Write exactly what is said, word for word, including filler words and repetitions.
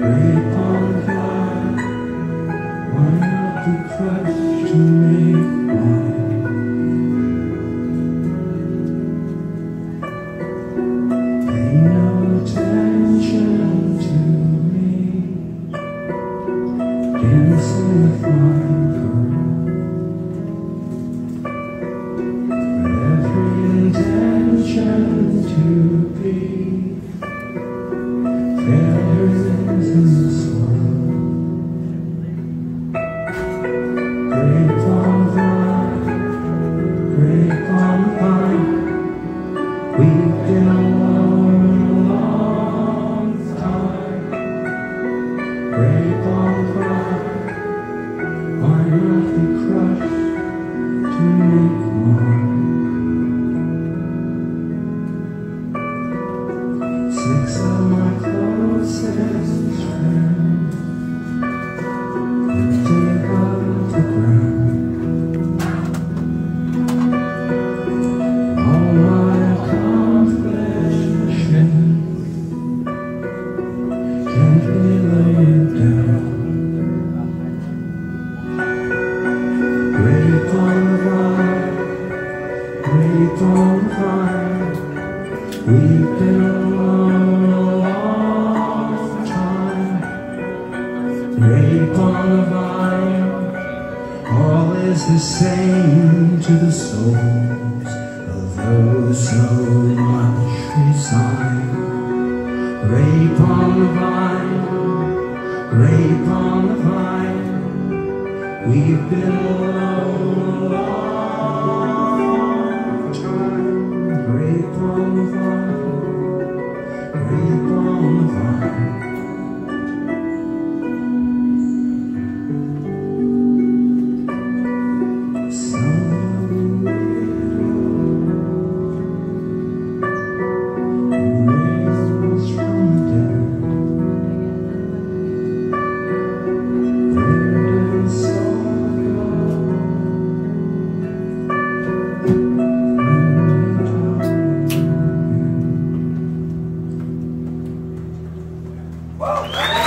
grapevine vine, why not be crushed to make wine? Pay no attention to me, dancing with my girl. Every intention to be failures in this world. Grapevine vine, grapevine vine, we've been alone a long time. Grapevine vine, why not be crushed to make wine? Six of my closest friends would dig up the ground. All my accomplishments gently laid down. Grapevine vine, grapevine vine, we've been alone a long time. Grapevine vine, all is the same to the souls of those so much resigned. Grapevine vine, grapevine vine, we've been alone a long time. Grapevine vine, grapevine vine. Wow.